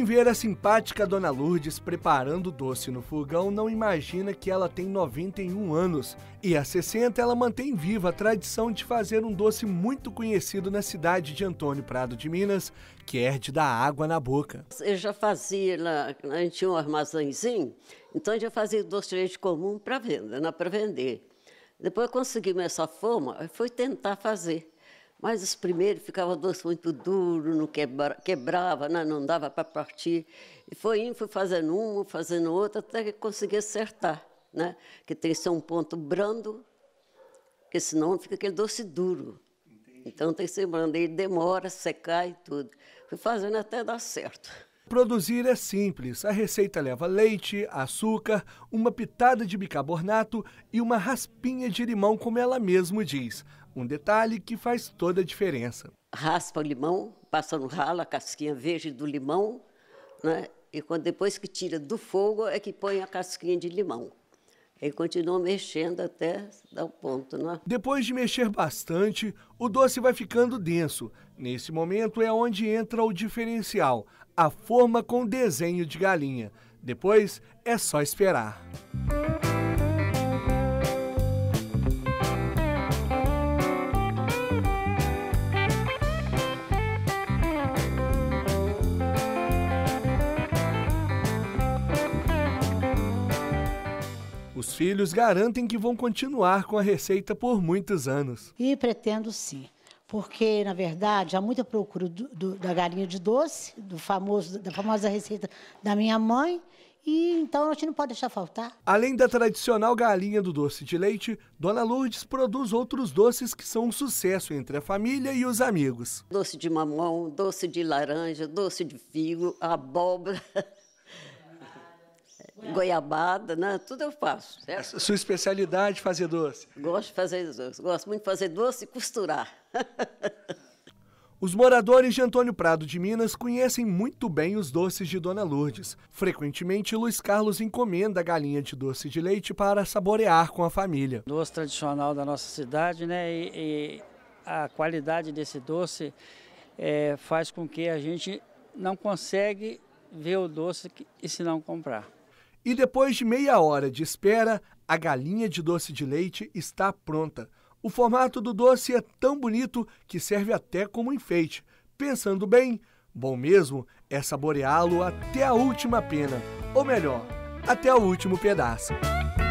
ver a simpática Dona Lourdes preparando o doce no fogão, não imagina que ela tem 91 anos. E há 60 ela mantém viva a tradição de fazer um doce muito conhecido na cidade de Antônio Prado de Minas, que é de dar água na boca. Eu já fazia, a gente tinha um armazénzinho, então eu já fazia doce de leite comum para venda, não para vender. Depois eu consegui essa forma, eu fui tentar fazer. Mas os primeiros ficava doce muito duro, não quebrava, né? Não dava para partir. E fui fazendo uma, fazendo outra, até que consegui acertar, né? Que tem que ser um ponto brando, porque senão fica aquele doce duro. Entendi. Então tem que ser brando, e demora a secar e tudo. Fui fazendo até dar certo. Produzir é simples. A receita leva leite, açúcar, uma pitada de bicarbonato e uma raspinha de limão, como ela mesma diz. Um detalhe que faz toda a diferença. Raspa o limão, passa no ralo a casquinha verde do limão, né? E depois que tira do fogo é que põe a casquinha de limão. E continua mexendo até dar o ponto, né? Depois de mexer bastante, o doce vai ficando denso. Nesse momento é onde entra o diferencial, a forma com desenho de galinha. Depois é só esperar. Os filhos garantem que vão continuar com a receita por muitos anos. E pretendo sim, porque, na verdade, há muita procura da galinha de doce, da famosa receita da minha mãe, e então a gente não pode deixar faltar. Além da tradicional galinha do doce de leite, Dona Lourdes produz outros doces que são um sucesso entre a família e os amigos. Doce de mamão, doce de laranja, doce de figo, abóbora... goiabada, né? Tudo eu faço. Certo? Sua especialidade é fazer doce? Gosto de fazer doce. Gosto muito de fazer doce e costurar. Os moradores de Antônio Prado de Minas conhecem muito bem os doces de Dona Lourdes. Frequentemente, Luiz Carlos encomenda a galinha de doce de leite para saborear com a família. Doce tradicional da nossa cidade, né? E a qualidade desse doce faz com que a gente não consegue ver o doce e se não comprar. E depois de meia hora de espera, a galinha de doce de leite está pronta. O formato do doce é tão bonito que serve até como enfeite. Pensando bem, bom mesmo é saboreá-lo até a última pena, ou melhor, até o último pedaço.